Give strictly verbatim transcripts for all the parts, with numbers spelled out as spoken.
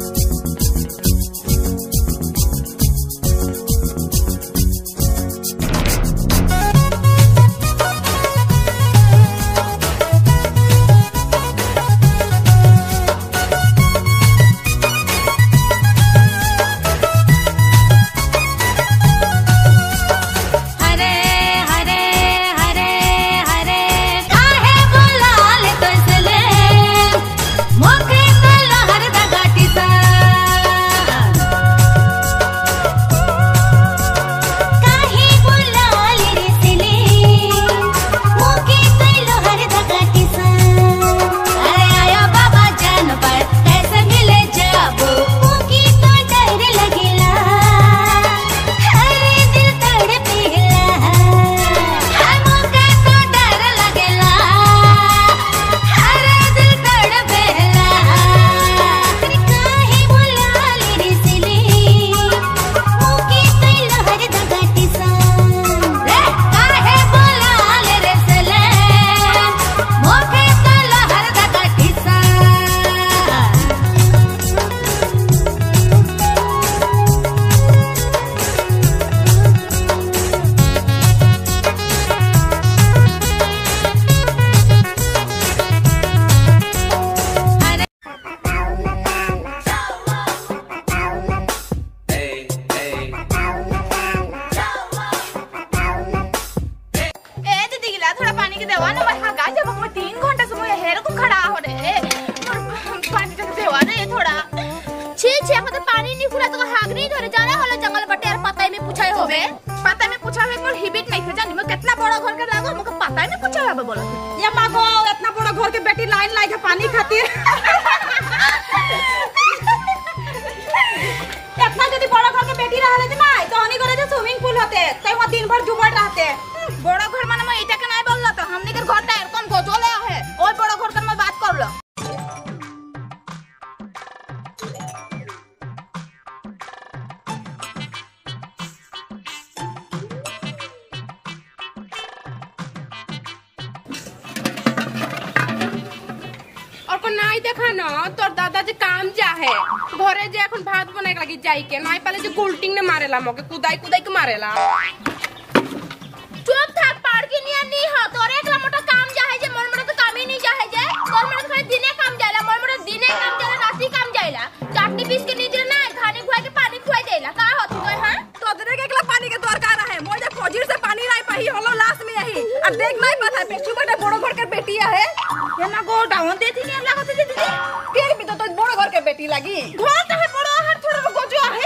मोके कुदाई कुदाई के मारेला चुप थाक पाड़ के निया नहीं हो तोरे एकला मोटा काम जाहे जे मोर मोटा तो काम ही नहीं जाहे जे तोर मोटा खाली दिने काम जायला मोर मोटा दिने काम जायला राती काम जायला चटनी पीस के नीचे ना खाने खुआ के पानी खुआई देला का हो तू हां तो दरे के एकला पानी के दरकार है मोर जे फौजीर से पानी नहीं पाही होलो लास्ट में यही और देख नहीं पता पेछू बेटा बड़ो घर के बेटी है ये ना गो डाउन देती नहीं अल्लाह होते दीदी फिर भी तो तो बड़ो घर के बेटी लगी घर तो है बड़ो हर थोड़ा गोजो है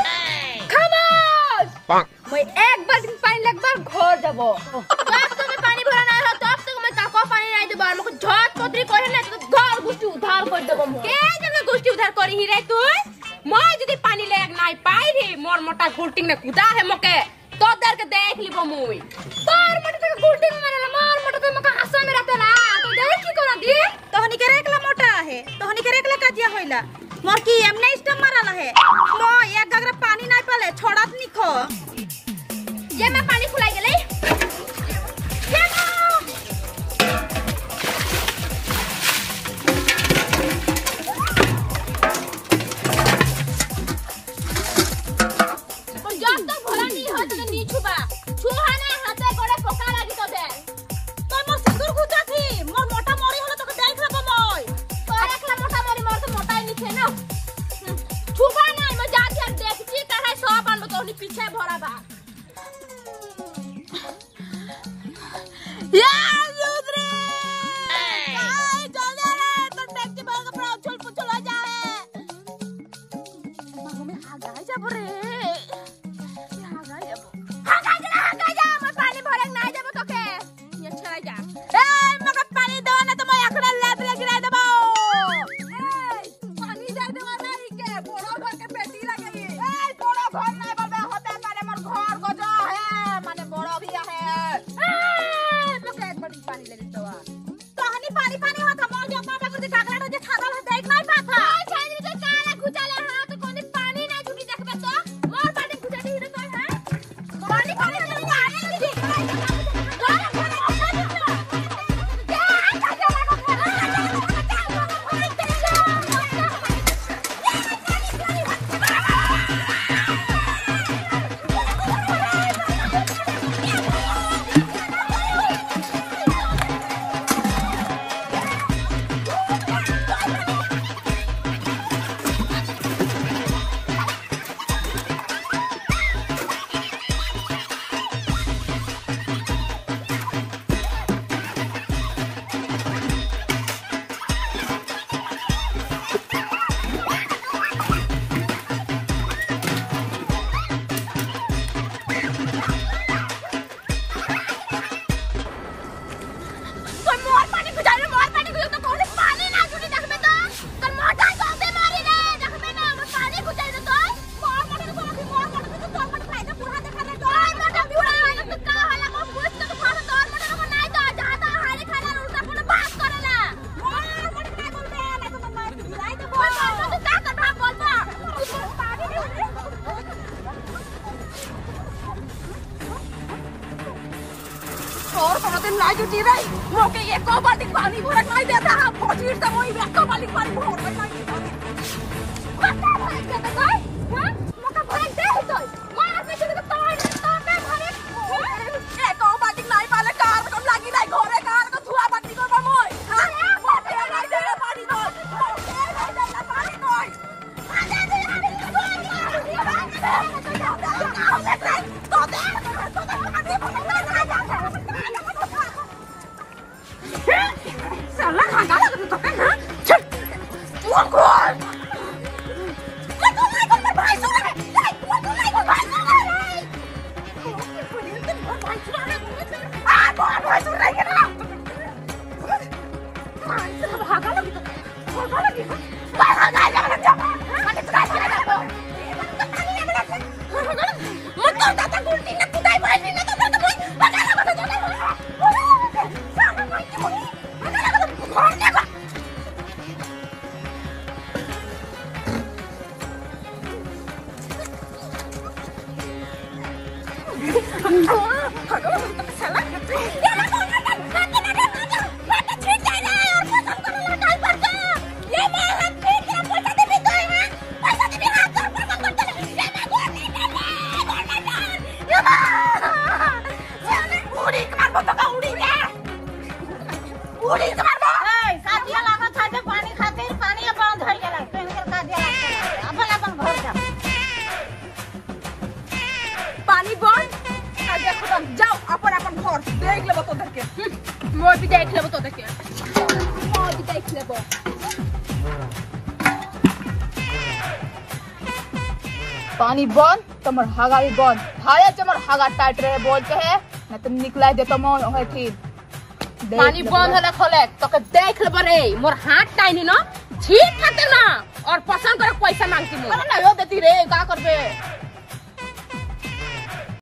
मैं एक बार पानी लग बार घर जाबो तब तो मैं पानी भरा नहीं हो तब तक मैं ताको पानी नहीं देबो मको झट पत्री करे ना तो घर गुष्टी उधार कर देबो के जने गुष्टी उधार करी ही रे तू मैं जदी पानी लेक नहीं पाई रे मोर मोटा गुल्टिंग ने कुदा है मके तो दर के देख लिबो मुई तोर मोटा के गुल्टिंग मारे मोर मोटा तो मका आसा में रहते ना तो देख की कोना दी तोहनी के रेकला मोटा है तोहनी के रेकला काजिया होइला मोर की एमने स्टम मारला है मो एक गगरा पानी नहीं पाले छोड़त निखो ये मैं पानी खुलाई गेले ये पर जब तक भला नहीं हो तो नहीं छुपा छुहा ने हाथे गोड़े पका लागी तो दे तो मोर सिंदूर गुजा थी मोर मोटा मोरी होला तो देख लेबो मोय तो एकला मोटा मोरी मोर तो मोटा ही निखे ना छुपा नहीं मैं जा के देखची तरह सब आन तो पीछे भरा बा या लूदरे आई जल्दी रे तो टैक्सी बल का पूरा उछल पुछल हो जाए मां में आ गए जब रे ये आ गए जब आ गए जा आ गए जा मैं पानी भरक ना जब तो के ये चला जा ए मगर पानी दो ना तो मैं अखड़ा लेब ले गिरा देबो ए पानी दे दे नहीं के बड़ो घर के बेटी लगे ए बड़ो घर नहीं बबे होते मारे मोर घर को जो है माने बड़ो भी है पानी ले तो तो हनी पानी पानी हो था मोर जो पापा को काकड़ा जो छागल है देख नहीं पाता छानी तो काला खुचाले हां तो कोनी पानी ना जुटी देखबे तो मोर पानी खुचाटी ही तो है पानी पानी नहीं आने दी जुटी रही मोके एको बाल्टी पानी भर नहीं देता हम पहुंची से वही एको बाल्टी पानी भर नहीं पता है क्या तो हां मोका भर दे तो मार पे तो तोड़ तोड़ पे भरे एको बाल्टी नहीं पाले कार को लागी नहीं घरे कार को धुआ बाल्टी को बमोय हां मोके नहीं दे पानी दो मोके नहीं दे पानी दो आजा दे साला खागा लगा तो पे ना चल तू कौन मैं तो नहीं कर भाई सुन रे नहीं तू तो नहीं कर भाई सुन रे भाई सुन रे आ कौन भाई सुन रे ना भाई से भागा लगी तो भागा लगी भागा लगी लगा जा मैंने तो काय किया ना मत तो दादा गुल्टी ना कुदाई भाई ना तो तो भाई भागा लगा तो साला भाई के भागा लगा तो भाग देखो भागा लगा तो साला ये ना कौन ना हाथ ना ना हाथ छीट जाए ना और पसंद कर ला टाइप पर जा ये मैं हाथ छीट के पैसा दे भी तो है पैसा दे भी हाथ कर पसंद करते ये मैं गोड़ नहीं दे गोड़ नहीं दे ये मैं उड़ी मार बता का उड़ी के उड़ी मार बा ए साथिया लागत छाते पानी खातिर पानी अपन धर के लाग पेन कर का दिया अपन अपन घर जा पानी बंद आ देखो तुम जाओ अपन अपन घर देख लेबो तो देख के मोर भी देख लेबो तो देख मोर भी देख लेबो पानी बंद तमर हागा भी बंद हाया चमर हागा टाइट रहे बोल के है ना तुम निकला दे तो मन होय थी पानी बंद होला खोले तो के देख लेबो रे मोर हाथ टाइनी ना छीट खाते ना और पसंद कर पैसा मांगती मोर अरे ना यो देती रे का करबे